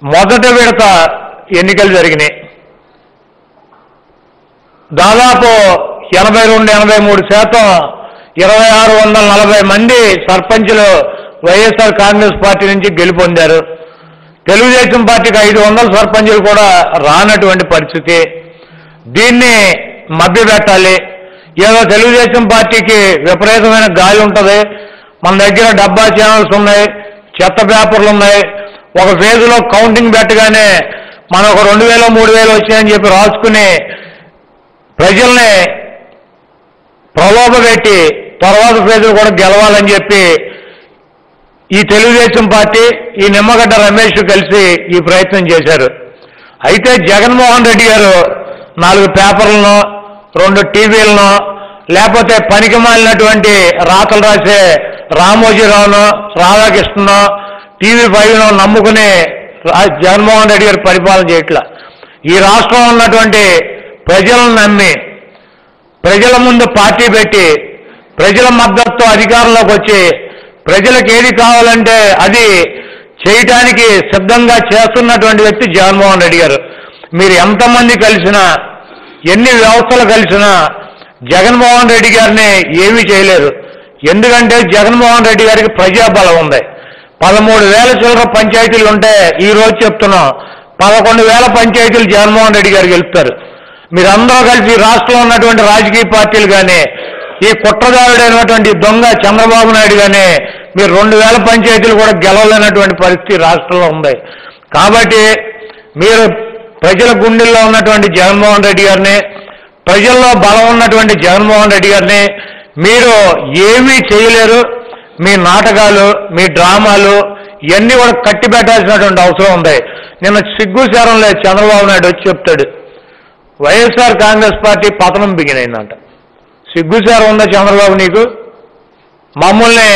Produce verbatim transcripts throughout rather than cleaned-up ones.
మొదటి విడత ఎన్నికలు జరిగినాయి. దాదాపు ఎనభై రెండు ఎనభై మూడు శాతం ఇరవై ఆరు వందల నలభై మంది సర్పంచులు వైఎస్ఆర్ కాంగ్రెస్ పార్టీ నుంచి గెలుపొందారు. తెలుగుదేశం పార్టీకి ఐదు వందల సర్పంచులు కూడా రానటువంటి పరిస్థితి. దీన్ని మభ్యపెట్టాలి. ఏదో తెలుగుదేశం పార్టీకి విపరీతమైన గాలి ఉంటుంది, మన దగ్గర డబ్బా ఛానల్స్ ఉన్నాయి, చెత్త పేపర్లు ఉన్నాయి, ఒక ఫేజ్లో కౌంటింగ్ పెట్టగానే మనం ఒక రెండు వేలు మూడు వేలు వచ్చాయని చెప్పి రాసుకుని ప్రజల్ని ప్రలోభపెట్టి తర్వాత ఫేజ్లు కూడా గెలవాలని చెప్పి ఈ తెలుగుదేశం పార్టీ ఈ నిమ్మగడ్డ రమేష్ కలిసి ఈ ప్రయత్నం చేశారు. అయితే జగన్మోహన్ రెడ్డి గారు నాలుగు పేపర్లను, రెండు టీవీలను, లేకపోతే పనికి మాలినటువంటి రాతలు రాసే రామోజీరావును, రాధాకృష్ణను, టీవీ ఫైవ్ను నమ్ముకుని జగన్మోహన్ రెడ్డి గారు పరిపాలన చేయట్లా. ఈ రాష్ట్రంలో ఉన్నటువంటి ప్రజలను నమ్మి ప్రజల ముందు పార్టీ పెట్టి ప్రజల మద్దతుతో అధికారంలోకి వచ్చి ప్రజలకు ఏది కావాలంటే అది చేయటానికి సిద్ధంగా చేస్తున్నటువంటి వ్యక్తి జగన్మోహన్ రెడ్డి గారు. మీరు ఎంతమంది కలిసినా, ఎన్ని వ్యవస్థలు కలిసినా జగన్మోహన్ రెడ్డి గారిని ఏమీ చేయలేరు. ఎందుకంటే జగన్మోహన్ రెడ్డి గారికి ప్రజాబలం ఉంది. పదమూడు వేల చిల్లర పంచాయతీలు ఉంటే ఈ రోజు చెప్తున్నాం పదకొండు వేల పంచాయతీలు జగన్మోహన్ రెడ్డి గారు గెలుపుతారు. మీరందరూ కలిసి రాష్ట్రంలో ఉన్నటువంటి రాజకీయ పార్టీలు కానీ, ఈ కుట్రదారుడైనటువంటి దొంగ చంద్రబాబు నాయుడు కానీ మీరు రెండు వేల పంచాయతీలు కూడా గెలవలేనటువంటి పరిస్థితి రాష్ట్రంలో ఉంది. కాబట్టి మీరు ప్రజల గుండెల్లో ఉన్నటువంటి జగన్మోహన్ రెడ్డి గారిని, ప్రజల్లో బలం ఉన్నటువంటి జగన్మోహన్ రెడ్డి గారిని మీరు ఏమీ చేయలేరు. మీ నాటకాలు, మీ డ్రామాలు ఇవన్నీ కూడా కట్టి పెట్టాల్సినటువంటి అవసరం ఉంది. నిన్న సిగ్గుశారం లేదు, చంద్రబాబు నాయుడు వచ్చి చెప్తాడు వైఎస్ఆర్ కాంగ్రెస్ పార్టీ పతనం బిగినైందంట. సిగ్గుశారం ఉందా చంద్రబాబు నీకు? మమ్మల్ని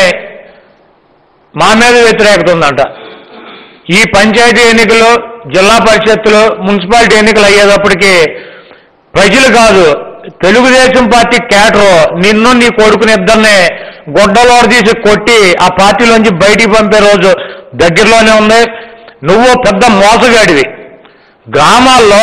మా మీద వ్యతిరేకత ఉందంట. ఈ పంచాయతీ ఎన్నికలు, జిల్లా పరిషత్తులు, మున్సిపాలిటీ ఎన్నికలు అయ్యేటప్పటికీ ప్రజలు కాదు తెలుగుదేశం పార్టీ కేటరు నిన్ను నీ కొడుకుని ఇద్దరిని గొడ్డలోడ తీసి కొట్టి ఆ పార్టీలోంచి బయటికి పంపే రోజు దగ్గరలోనే ఉంది. నువ్వు పెద్ద మోసగాడివి. గ్రామాల్లో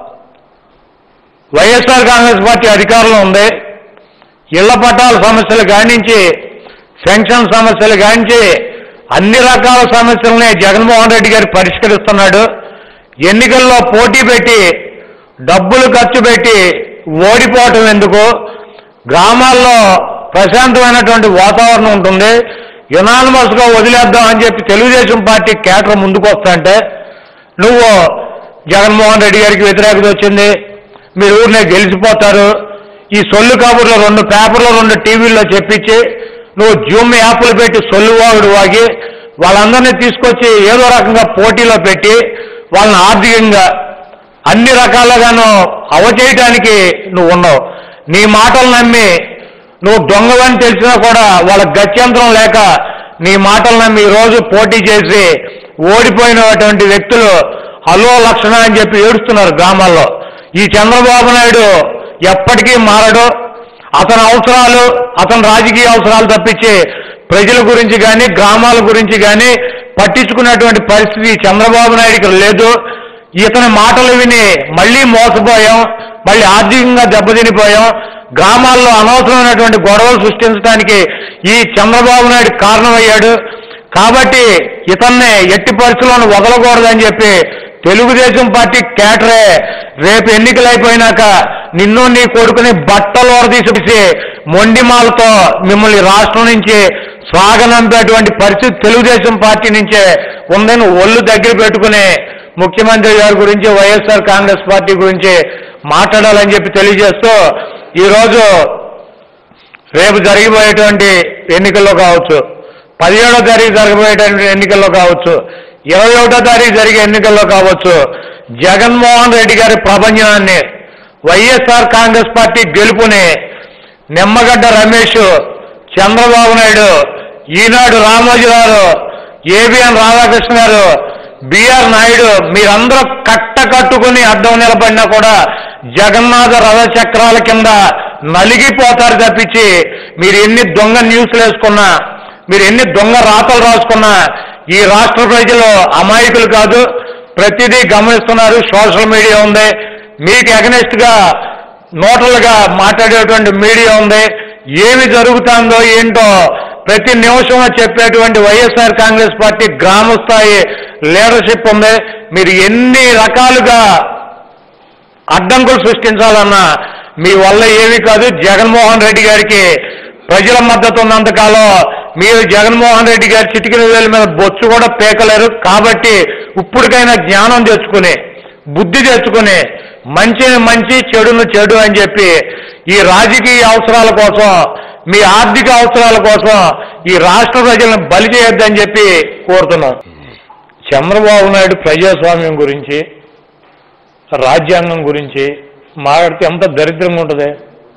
వైఎస్ఆర్ కాంగ్రెస్ పార్టీ అధికారంలో ఉంది. ఇళ్ల పట్టాల సమస్యలు కానించి, పెన్షన్ సమస్యలు కానించి అన్ని రకాల సమస్యలని జగన్మోహన్ రెడ్డి గారు పరిష్కరిస్తున్నాడు. ఎన్నికల్లో పోటీ పెట్టి డబ్బులు ఖర్చు పెట్టి ఓడిపోవటం ఎందుకు? గ్రామాల్లో ప్రశాంతమైనటువంటి వాతావరణం ఉంటుంది, యునానిమస్గా వదిలేద్దాం అని చెప్పి తెలుగుదేశం పార్టీ కేటర్ ముందుకు వస్తుంటే నువ్వు జగన్మోహన్ రెడ్డి గారికి వ్యతిరేకత వచ్చింది, మీరు ఊరినే గెలిచిపోతారు, ఈ సొల్లు కబుర్లు రెండు పేపర్లో రెండు టీవీల్లో చెప్పించి నువ్వు జూమ్ యాప్లు పెట్టి సొల్లు వాగుడు వాగి వాళ్ళందరినీ తీసుకొచ్చి ఏదో రకంగా పోటీలో పెట్టి వాళ్ళని ఆర్థికంగా అన్ని రకాలుగాను అవచేయటానికి నువ్వు ఉన్నావు. నీ మాటలు నమ్మి నువ్వు దొంగవని తెలిసినా కూడా వాళ్ళ గత్యంతరం లేక నీ మాటలు నమ్మి ఈరోజు పోటీ చేసి ఓడిపోయినటువంటి వ్యక్తులు హలో లక్షణ అని చెప్పి ఏడుస్తున్నారు గ్రామాల్లో. ఈ చంద్రబాబు నాయుడు ఎప్పటికీ మారడు. అతని అవసరాలు, అతని రాజకీయ అవసరాలు తప్పించి ప్రజల గురించి కానీ గ్రామాల గురించి కానీ పట్టించుకున్నటువంటి పరిస్థితి చంద్రబాబు నాయుడికి లేదు. ఇతని మాటలు విని మళ్ళీ మోసపోయాం, మళ్ళీ ఆర్థికంగా దెబ్బతినిపోయాం. గ్రామాల్లో అనవసరమైనటువంటి గొడవలు సృష్టించడానికి ఈ చంద్రబాబు నాయుడు కారణమయ్యాడు. కాబట్టి ఇతన్ని ఎట్టి పరిస్థితులను వదలకూడదని చెప్పి తెలుగుదేశం పార్టీ కేటరే రేపు ఎన్నికలు అయిపోయినాక నిన్ను నీ కొడుకుని బట్టలు తీసి మొండిమాలతో మిమ్మల్ని రాష్ట్రం నుంచి సాగనంపేటువంటి పరిస్థితి తెలుగుదేశం పార్టీ నుంచే ఉందని ఒళ్ళు దగ్గర పెట్టుకుని ముఖ్యమంత్రి గారి గురించి, వైఎస్ఆర్ కాంగ్రెస్ పార్టీ గురించి మాట్లాడాలని చెప్పి తెలియజేస్తూ ఈరోజు రేపు జరిగిపోయేటువంటి ఎన్నికల్లో కావచ్చు, పదిహేడో తారీఖు జరగబోయేటువంటి ఎన్నికల్లో కావచ్చు, ఇరవై ఒకటో తారీఖు జరిగే ఎన్నికల్లో కావచ్చు, జగన్మోహన్ రెడ్డి గారి ప్రభంజనాన్ని, వైఎస్ఆర్ కాంగ్రెస్ పార్టీ గెలుపుని నిమ్మగడ్డ రమేష్, చంద్రబాబు నాయుడు, ఈనాడు రామోజీరావు, ఏబిఎన్ రాధాకృష్ణ గారు, బిఆర్ నాయుడు మీరందరూ కట్ట కట్టుకుని అడ్డం నిలబడినా కూడా జగన్నాథ రథచక్రాల కింద నలిగిపోతారు తప్పించి మీరు ఎన్ని దొంగ న్యూస్లు వేసుకున్నా, మీరు ఎన్ని దొంగ రాతలు రాసుకున్నా ఈ రాష్ట్ర ప్రజలు అమాయకులు కాదు. ప్రతిదీ గమనిస్తున్నారు. సోషల్ మీడియా ఉంది, మీకు అగనెస్ట్ గా నోటలుగా మాట్లాడేటువంటి మీడియా ఉంది. ఏమి జరుగుతుందో ఏంటో ప్రతి నిమిషం చెప్పేటువంటి వైఎస్ఆర్ కాంగ్రెస్ పార్టీ గ్రామ స్థాయి లీడర్షిప్ ఉంది. మీరు ఎన్ని రకాలుగా అడ్డంకులు సృష్టించాలన్నా మీ వల్ల ఏమీ కాదు. జగన్మోహన్ రెడ్డి గారికి ప్రజల మద్దతు ఉన్నంతకాలం మీరు జగన్మోహన్ రెడ్డి గారి చిటికిన వేల మీద బొచ్చు కూడా పేకలేరు. కాబట్టి ఇప్పటికైనా జ్ఞానం తెచ్చుకుని, బుద్ధి తెచ్చుకుని, మంచిని మంచి, చెడును చెడు అని చెప్పి ఈ రాజకీయ అవసరాల కోసం, మీ ఆర్థిక అవసరాల కోసం ఈ రాష్ట్ర ప్రజలను బలి చేయొద్దని చెప్పి కోరుతున్నాం. చంద్రబాబు నాయుడు ప్రజాస్వామ్యం గురించి, రాజ్యాంగం గురించి మాట్లాడితే ఎంత దరిద్రంగా ఉంటుంది.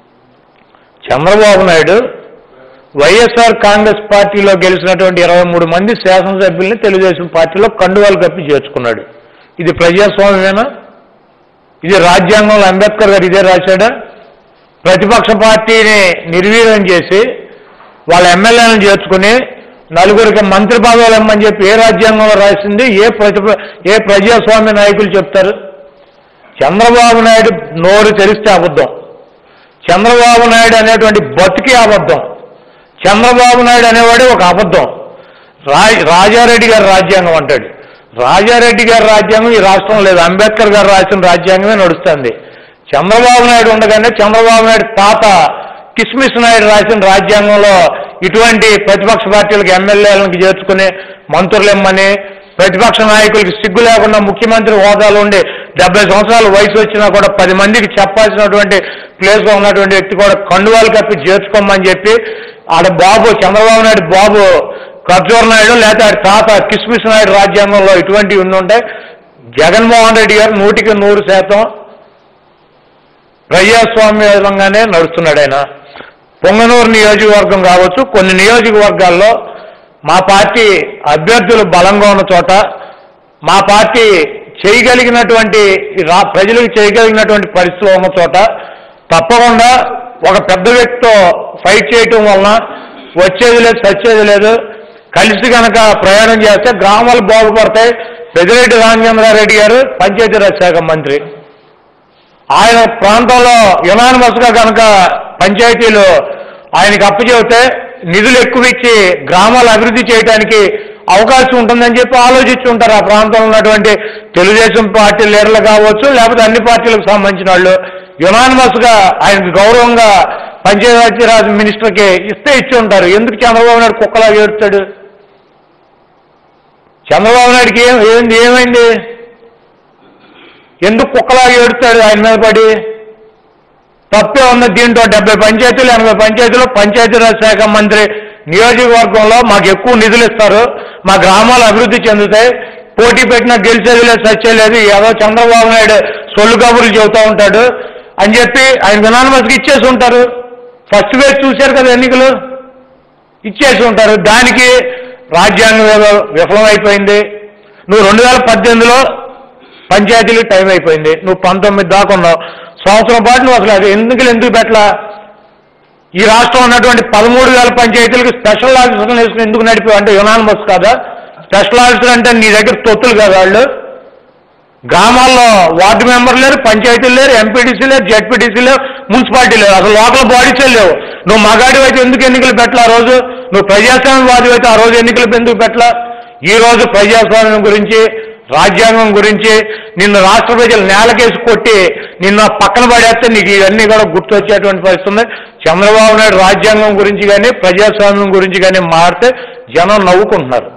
చంద్రబాబు నాయుడు వైఎస్ఆర్ కాంగ్రెస్ పార్టీలో గెలిచినటువంటి ఇరవై మూడు మంది శాసనసభ్యుల్ని తెలుగుదేశం పార్టీలో కండువాలు కప్పి చేర్చుకున్నాడు. ఇది ప్రజాస్వామ్యమేనా? ఇది రాజ్యాంగంలో అంబేద్కర్ గారు ఇదే రాశాడా? ప్రతిపక్ష పార్టీని నిర్వీర్యం చేసి వాళ్ళ ఎమ్మెల్యేలను చేర్చుకుని నలుగురికి మంత్రి పదవులు ఇమ్మని చెప్పి ఏ రాజ్యాంగంలో రాసింది? ఏ ప్రతి ఏ ప్రజాస్వామ్య నాయకులు చెప్తారు? చంద్రబాబు నాయుడు నోరు తెరిస్తే అబద్ధం, చంద్రబాబు నాయుడు అనేటువంటి బతికి అబద్ధం, చంద్రబాబు నాయుడు అనేవాడే ఒక అబద్ధం. రా రాజారెడ్డి గారి రాజ్యాంగం అంటాడు. రాజారెడ్డి గారి రాజ్యాంగం ఈ రాష్ట్రం లేదు, అంబేద్కర్ గారు రాసిన రాజ్యాంగమే నడుస్తుంది. చంద్రబాబు నాయుడు ఉండగానే చంద్రబాబు నాయుడు తాత కిస్మిస్ నాయుడు రాసిన రాజ్యాంగంలో ఇటువంటి ప్రతిపక్ష పార్టీలకు ఎమ్మెల్యేలకు చేర్చుకుని మంత్రులు ఇమ్మని, ప్రతిపక్ష నాయకులకి సిగ్గు లేకుండా ముఖ్యమంత్రి హోదాలో ఉండి డెబ్బై సంవత్సరాల వయసు వచ్చినా కూడా పది మందికి చెప్పాల్సినటువంటి ప్లేస్లో ఉన్నటువంటి వ్యక్తి కూడా కండువాలు కప్పి చేర్చుకోమని చెప్పి ఆడ బాబు చంద్రబాబు నాయుడు బాబు ఖర్జూర్ నాయుడు లేకపోతే ఆడి తాత కిస్మిస్ నాయుడు రాజ్యాంగంలో ఇటువంటివి ఉండుంటే జగన్మోహన్ రెడ్డి గారు నూటికి నూరు శాతం ప్రజాస్వామ్యంగానే నడుస్తున్నాడు. ఆయన పొంగనూరు నియోజకవర్గం కావచ్చు, కొన్ని నియోజకవర్గాల్లో మా పార్టీ అభ్యర్థులు బలంగా ఉన్న చోట, మా పార్టీ చేయగలిగినటువంటి రా ప్రజలకు చేయగలిగినటువంటి పరిస్థితులు ఉన్న చోట తప్పకుండా ఒక పెద్ద వ్యక్తితో ఫైట్ చేయటం వలన వచ్చేది లేదు, చచ్చేది లేదు. కలిసి కనుక ప్రయాణం చేస్తే గ్రామాలు బాగుపడతాయి. పెద్దిరెడ్డి రామచంద్రారెడ్డి గారు పంచాయతీరాజ్ శాఖ మంత్రి, ఆయన ప్రాంతంలో యునానిమస్గా కనుక పంచాయతీలు ఆయనకి అప్పచెబితే నిధులు ఎక్కువ ఇచ్చి గ్రామాలు అభివృద్ధి చేయడానికి అవకాశం ఉంటుందని చెప్పి ఆలోచించి ఉంటారు ఆ ప్రాంతంలో ఉన్నటువంటి తెలుగుదేశం పార్టీ లీడర్లు కావచ్చు, లేకపోతే అన్ని పార్టీలకు సంబంధించిన వాళ్ళు. యునానిమస్గా ఆయనకు గౌరవంగా పంచాయతీరాజ్ మినిస్టర్కి ఇస్తే ఇచ్చి ఉంటారు. ఎందుకు చంద్రబాబు నాయుడు కుక్కలా ఏడుస్తాడు? చంద్రబాబు నాయుడికి ఏం ఏంది ఏమైంది? ఎందుకు కుక్కలాగా ఏడుస్తాడు ఆయన మీద పడి? తప్పే ఉంది దీంట్లో. డెబ్బై పంచాయతీలు ఎనభై పంచాయతీలు పంచాయతీరాజ్ శాఖ మంత్రి నియోజకవర్గంలో మాకు ఎక్కువ నిధులు ఇస్తారు, మా గ్రామాలు అభివృద్ధి చెందుతాయి, పోటీ పెట్టినా గెలిచేది లేదు, సచ్చేలేదు, ఏదో చంద్రబాబు నాయుడు సొల్లు కబుర్లు చెబుతూ ఉంటాడు అని చెప్పి ఆయన యునానిమస్గా ఇచ్చేసి ఉంటారు. ఫస్ట్ వేసి చూశారు కదా ఎన్నికలు, ఇచ్చేసి ఉంటారు. దానికి రాజ్యాంగం ఏదో విఫలమైపోయింది. నువ్వు రెండు వేల పద్దెనిమిదిలో పంచాయతీలు టైం అయిపోయింది, నువ్వు పంతొమ్మిది దాకా ఉన్నావు. సంవత్సరం పాటు నువ్వు అసలు ఎన్నికలు ఎందుకు పెట్టలా? ఈ రాష్ట్రం ఉన్నటువంటి పదమూడు వేల పంచాయతీలకు స్పెషల్ ఆఫీసర్లు వేసుకుని ఎందుకు నడిపావు? అంటే యునానిమస్ కాదా? స్పెషల్ ఆఫీసర్ అంటే నీ దగ్గర తొత్తులు కదా వాళ్ళు. గ్రామాల్లో వార్డు మెంబర్లు లేరు, పంచాయతీలు లేరు, ఎంపీటీసీ లేరు, జెడ్పీటీసీ లేరు, మున్సిపాలిటీ లేరు, అసలు లోకల్ బాడీసే లేవు. నువ్వు మగాడి అయితే ఎందుకు ఎన్నికలు పెట్టలా? ఆ రోజు నువ్వు ప్రజాస్వామ్యవాది అయితే ఆ రోజు ఎన్నికలు ఎందుకు పెట్టలా? ఈ రోజు ప్రజాస్వామ్యం గురించి, రాజ్యాంగం గురించి నిన్ను రాష్ట్ర ప్రజలు నేలకేసి కొట్టి నిన్ను పక్కన పడేస్తే నీకు ఇవన్నీ కూడా గుర్తొచ్చేటువంటి పరిస్థితి ఉంది. చంద్రబాబు నాయుడు రాజ్యాంగం గురించి కానీ ప్రజాస్వామ్యం గురించి కానీ మారితే జనం నవ్వుకుంటున్నారు.